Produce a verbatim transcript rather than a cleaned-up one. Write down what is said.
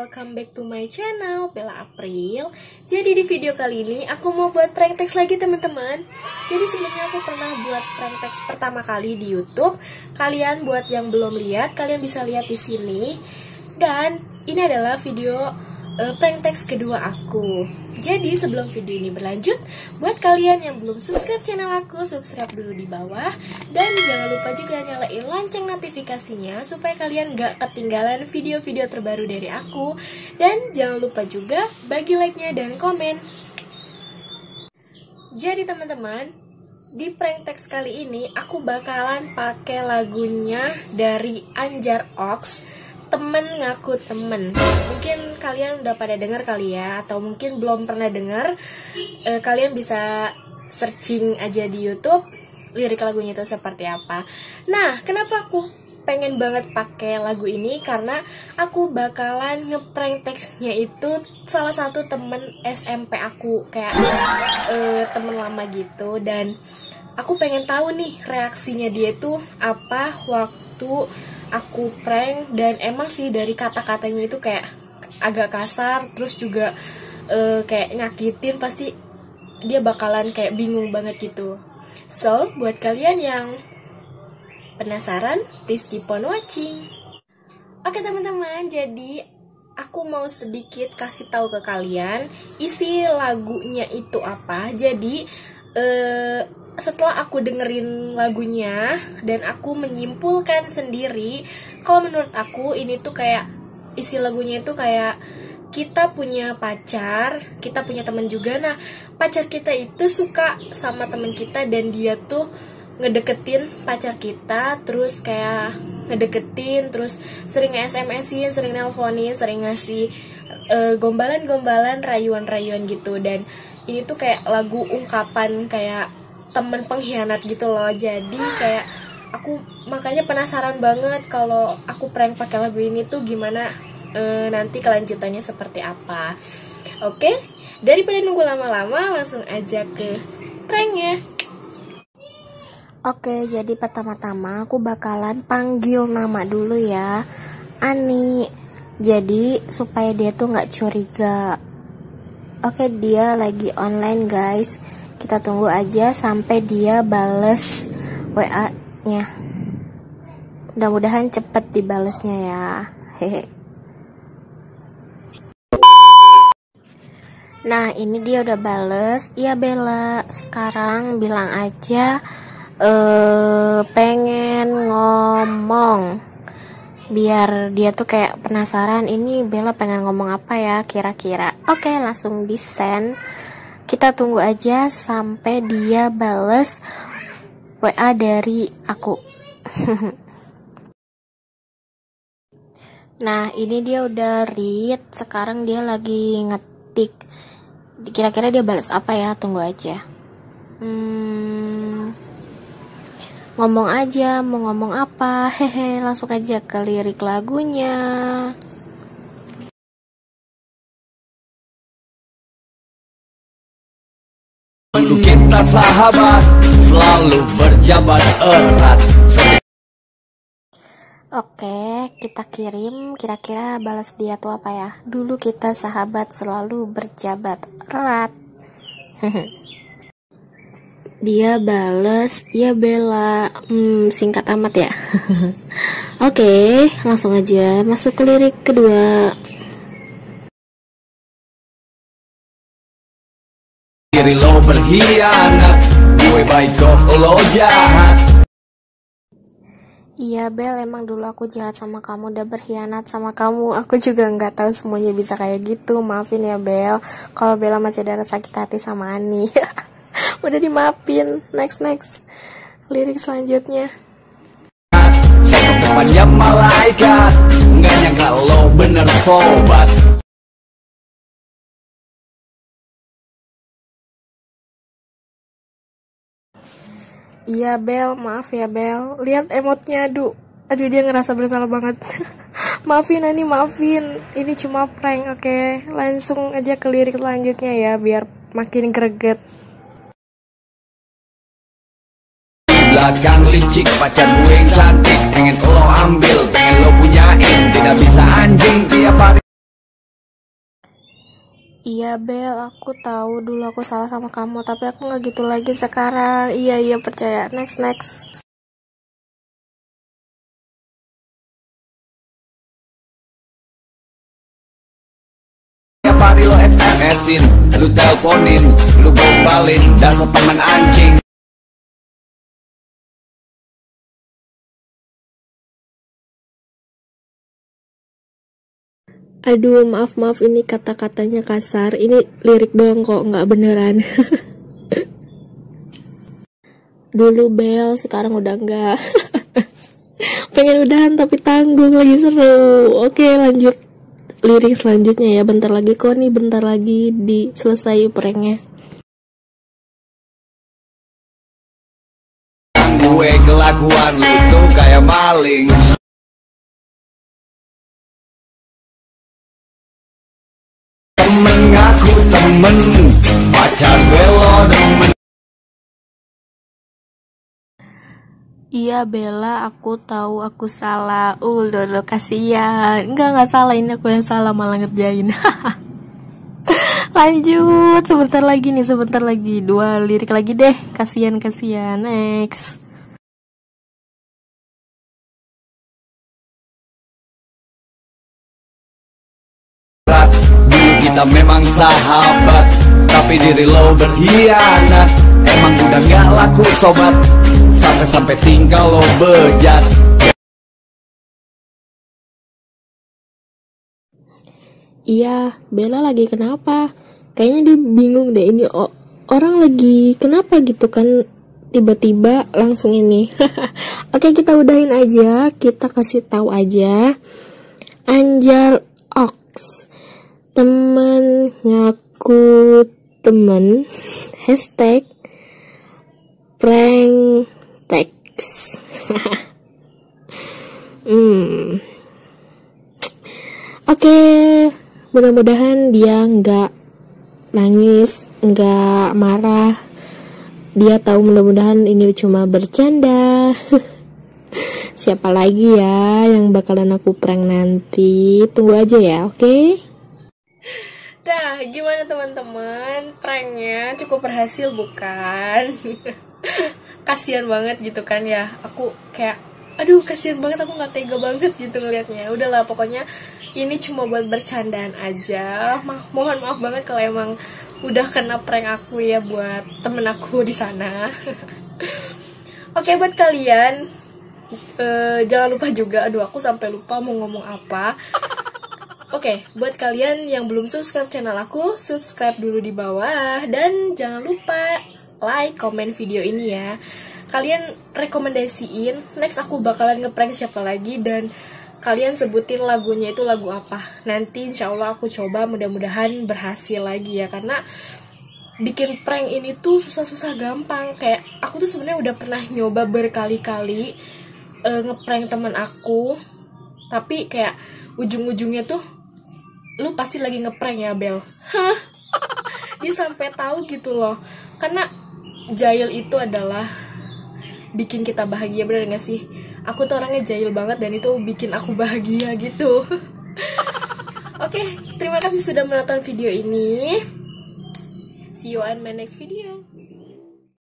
welcome back to my channel, Bella April. Jadi di video kali ini aku mau buat prank text lagi teman-teman. Jadi sebelumnya aku pernah buat prank text pertama kali di YouTube. Kalian buat yang belum lihat, kalian bisa lihat di sini. Dan ini adalah video uh, prank text kedua aku. Jadi sebelum video ini berlanjut, buat kalian yang belum subscribe channel aku, subscribe dulu di bawah. Dan jangan lupa juga nyalain lonceng notifikasinya supaya kalian gak ketinggalan video-video terbaru dari aku. Dan jangan lupa juga bagi like-nya dan komen. Jadi teman-teman, di prank text kali ini aku bakalan pakai lagunya dari Anjar Ox, Temen Ngaku Temen. Mungkin kalian udah pada denger kali ya, atau mungkin belum pernah denger. e, Kalian bisa searching aja di YouTube lirik lagunya itu seperti apa. Nah, kenapa aku pengen banget pakai lagu ini? Karena aku bakalan ngeprank teksnya itu salah satu temen S M P aku, kayak e, temen lama gitu. Dan aku pengen tahu nih reaksinya dia tuh apa waktu aku prank. Dan emang sih dari kata-katanya itu kayak agak kasar, terus juga uh, kayak nyakitin. Pasti dia bakalan kayak bingung banget gitu. So, buat kalian yang penasaran, please keep on watching. Oke teman-teman, jadi aku mau sedikit kasih tahu ke kalian isi lagunya itu apa. Jadi uh, setelah aku dengerin lagunya dan aku menyimpulkan sendiri, kalau menurut aku ini tuh kayak isi lagunya itu kayak kita punya pacar, kita punya teman juga. Nah, pacar kita itu suka sama teman kita dan dia tuh ngedeketin pacar kita, terus kayak ngedeketin, terus sering nge-S M S-in, sering nelponin, sering ngasih uh, gombalan-gombalan, rayuan-rayuan gitu. Dan ini tuh kayak lagu ungkapan kayak temen pengkhianat gitu loh. Jadi kayak aku makanya penasaran banget kalau aku prank pakai lagu ini tuh gimana e, nanti kelanjutannya seperti apa. Oke, daripada nunggu lama-lama, langsung aja ke pranknya. Oke, jadi pertama-tama aku bakalan panggil nama dulu ya, Ani. Jadi supaya dia tuh nggak curiga. Oke, dia lagi online guys. Kita tunggu aja sampai dia bales W A-nya. Mudah-mudahan cepet dibalesnya ya. Hehe. Nah, ini dia udah bales. Iya Bella, sekarang bilang aja eh pengen ngomong. Biar dia tuh kayak penasaran, ini Bella pengen ngomong apa ya kira-kira. Oke, langsung di send. Kita tunggu aja sampai dia bales W A dari aku. Nah, ini dia udah read. Sekarang dia lagi ngetik. Kira-kira dia balas apa ya? Tunggu aja. Hmm, ngomong aja, mau ngomong apa? Hehe, langsung aja ke lirik lagunya. Dulu kita sahabat, selalu berjabat erat. Oke, kita kirim. Kira-kira balas dia tuh apa ya? Dulu kita sahabat, selalu berjabat erat. Dia bales, ya Bella. Hmm, singkat amat ya. Oke, langsung aja masuk ke lirik kedua. Diri lo berkhianat, gue baik kok lo jahat. Iya Bel, emang dulu aku jahat sama kamu, udah berkhianat sama kamu. Aku juga nggak tahu semuanya bisa kayak gitu. Maafin ya Bel, kalau Bella masih ada rasa sakit hati sama Ani. Udah dimaafin. Next next lirik selanjutnya. Sosok depannya malaikat, nggak nyangka lo bener sobat. Iya Bel, maaf ya Bel. Lihat emotnya, aduh. Aduh, dia ngerasa bersalah banget. Maafin Ani, maafin. Ini cuma prank, oke okay? Langsung aja ke lirik selanjutnya ya, biar makin greget. Belakang licik, pacar gue yang cantik, pengen lo ambil, pengen lo punyain, tidak bisa anjing tiap hari. Iya Bel, aku tahu dulu aku salah sama kamu, tapi aku nggak gitu lagi sekarang. Iya iya percaya. Next next. Tiap hari lo S M S-in, lu teleponin, lu gombalin, dasar teman anjing. Aduh, maaf maaf ini kata-katanya kasar. Ini lirik doang kok, nggak beneran. Dulu Bel, sekarang udah enggak. Pengen udahan tapi tanggung, lagi seru. Oke, lanjut lirik selanjutnya ya. Bentar lagi kok nih, bentar lagi diselesai pranknya. Gue kelakuan lu tuh kayak maling. Temen ngaku temen, pacar belo demen. Iya Bella, aku tahu aku salah. Uh, lo kasihan. Enggak enggak salah, ini aku yang salah malah ngerjain. Lanjut, sebentar lagi nih, sebentar lagi. Dua lirik lagi deh. Kasihan kasihan. Next. Dulu kita memang sahabat, tapi diri lo berkhianat. Emang udah gak laku sobat, sampai-sampai tinggal lo bejat. Iya, Bella lagi kenapa? Kayaknya dia bingung deh, ini o- orang lagi kenapa gitu kan, tiba-tiba langsung ini. Oke, kita udahin aja, kita kasih tahu aja. Anjar Ox, temen ngaku temen, hashtag prank text. hmm. Oke, mudah-mudahan dia nggak nangis, nggak marah. Dia tahu mudah-mudahan ini cuma bercanda. Siapa lagi ya yang bakalan aku prank nanti? Tunggu aja ya, oke? Okay? Dah, gimana teman-teman? Pranknya cukup berhasil bukan? Kasian banget gitu kan ya. Aku kayak, aduh kasian banget, aku nggak tega banget gitu ngelihatnya. Udahlah, pokoknya ini cuma buat bercandaan aja. Ma- mohon maaf banget kalau emang udah kena prank aku ya buat temen aku di sana. Oke, buat kalian uh, jangan lupa juga, aduh aku sampai lupa mau ngomong apa. Oke, buat kalian yang belum subscribe channel aku, subscribe dulu di bawah. Dan jangan lupa like, komen video ini ya. Kalian rekomendasiin, next aku bakalan ngeprank siapa lagi. Dan kalian sebutin lagunya itu lagu apa. Nanti insya Allah aku coba, mudah-mudahan berhasil lagi ya. Karena bikin prank ini tuh susah-susah gampang. Kayak aku tuh sebenarnya udah pernah nyoba berkali-kali uh, ngeprank teman aku. Tapi kayak ujung-ujungnya tuh, lu pasti lagi ngeprank ya Bel. Hah? Dia sampai tahu gitu loh. Karena jahil itu adalah bikin kita bahagia, bener gak sih? Aku tuh orangnya jahil banget dan itu bikin aku bahagia gitu. Oke, terima kasih sudah menonton video ini. See you on my next video.